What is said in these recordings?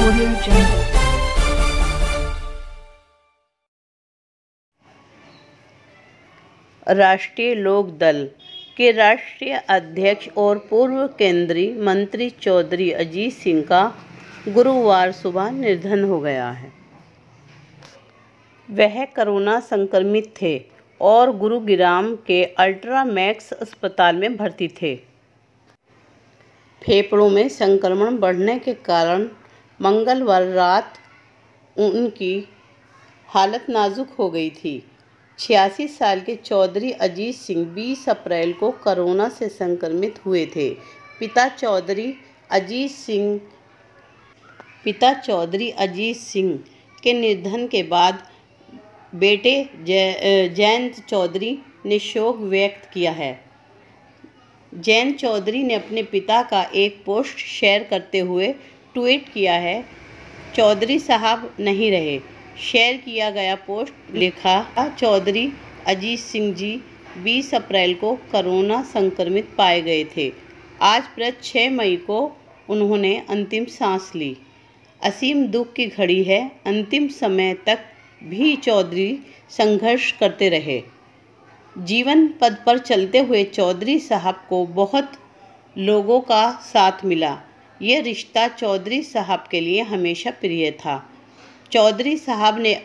Audio Jungle। राष्ट्रीय लोक दल के राष्ट्रीय अध्यक्ष और पूर्व केंद्रीय मंत्री चौधरी अजीत सिंह का गुरुवार सुबह निधन हो गया है। वह कोरोना संक्रमित थे और गुरुग्राम के अल्ट्रा मैक्स अस्पताल में भर्ती थे। फेफड़ों में संक्रमण बढ़ने के कारण मंगलवार रात उनकी हालत नाजुक हो गई थी। 86 साल के चौधरी अजीत सिंह 20 अप्रैल को कोरोना से संक्रमित हुए थे। पिता चौधरी अजीत सिंह के निधन के बाद बेटे जयंत चौधरी ने शोक व्यक्त किया है। जयंत चौधरी ने अपने पिता का एक पोस्ट शेयर करते हुए ट्वीट किया है, चौधरी साहब नहीं रहे। शेयर किया गया पोस्ट लिखा, चौधरी अजीत सिंह जी 20 अप्रैल को कोरोना संक्रमित पाए गए थे। आज प्रत 6 मई को उन्होंने अंतिम सांस ली। असीम दुख की घड़ी है। अंतिम समय तक भी चौधरी संघर्ष करते रहे। जीवन पथ पर चलते हुए चौधरी साहब को बहुत लोगों का साथ मिला। यह रिश्ता चौधरी साहब के लिए हमेशा प्रिय था। चौधरी साहब ने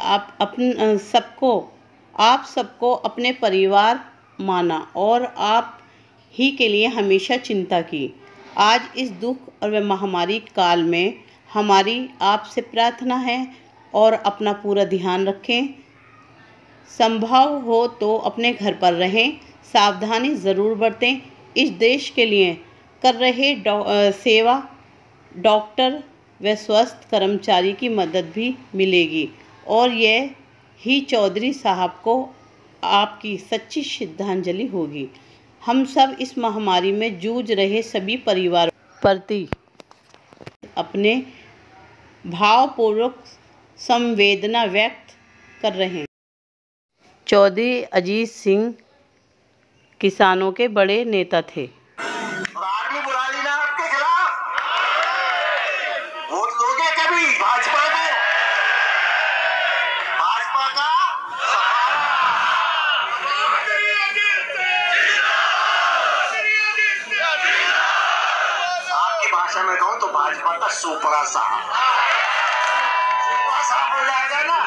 आप सबको अपने परिवार माना और आप ही के लिए हमेशा चिंता की। आज इस दुख और महामारी काल में हमारी आपसे प्रार्थना है और अपना पूरा ध्यान रखें। संभव हो तो अपने घर पर रहें, सावधानी ज़रूर बरतें। इस देश के लिए कर रहे सेवा डॉक्टर व स्वास्थ्य कर्मचारी की मदद भी मिलेगी और यह ही चौधरी साहब को आपकी सच्ची श्रद्धांजलि होगी। हम सब इस महामारी में जूझ रहे सभी परिवारों प्रति अपने भावपूर्वक संवेदना व्यक्त कर रहे हैं। चौधरी अजीत सिंह किसानों के बड़े नेता थे। आर्मी बुला ली ना आपके खिलाफ, वोट दोगे कभी भाजपा को? भाजपा का आपकी भाषा में कहूं तो भाजपा का सुपड़ा साहब हो जाएगा ना।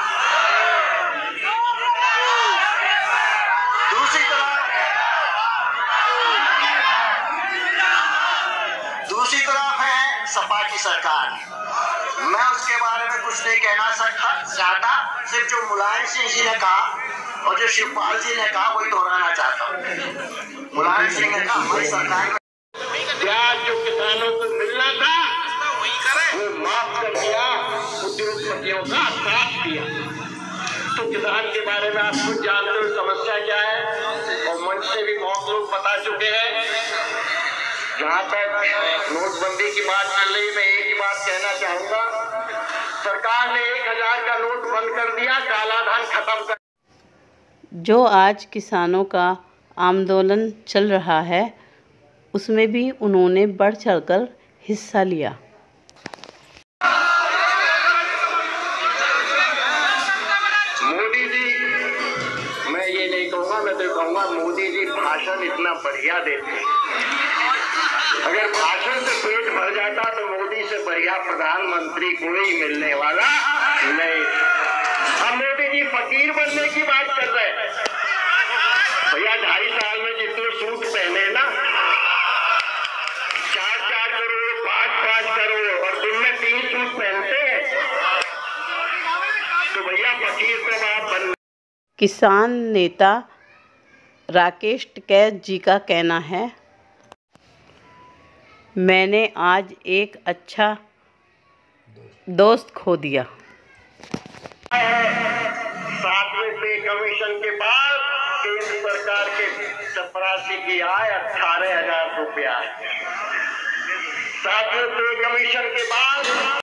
दूसरी तरफ है सपा की सरकार। मैं उसके बारे में कुछ नहीं कहना चाहता, सिर्फ जो मुलायम सिंह जी ने कहा और जो शिवपाल जी ने कहा वही दोहराना चाहता हूँ। मुलायम सिंह ने कहा हमारी सरकार में ब्याज जो किसानों को मिलना था वो माफ कर दिया, उद्योगपतियों का साथ दिया। तो किसान के बारे में आप खुद जानते हो समस्या क्या है और मंच से भी बहुत लोग बता चुके हैं। जहाँ तक नोटबंदी की बात चल रही, मैं एक ही बात कहना चाहूंगा, सरकार ने 1000 का नोट बंद कर दिया, काला धन खत्म कर। जो आज किसानों का आंदोलन चल रहा है उसमें भी उन्होंने बढ़ चढ़कर हिस्सा लिया। मोदी जी, मैं ये नहीं कहूँगा, मैं तो कहूँगा मोदी जी भाषण इतना बढ़िया देते। अगर भाषण से पेट भर जाता तो मोदी से बढ़िया प्रधानमंत्री कोई मिलने वाला नहीं। हम मोदी जी फकीर बनने की बात कर रहे हैं। भैया 2.5 साल में जितने सूट पहने ना, 4-4 करोड़ 5-5 करोड़ और दिन में 3 सूट पहनते हैं, तो भैया फकीर तो आप बन। किसान नेता राकेश टिकैत जी का कहना है, मैंने आज एक अच्छा दोस्त खो दिया। 7वें पे कमीशन के बाद केंद्र सरकार के चपरासी की आय 18,000 रुपया। 7वें पे कमीशन के बाद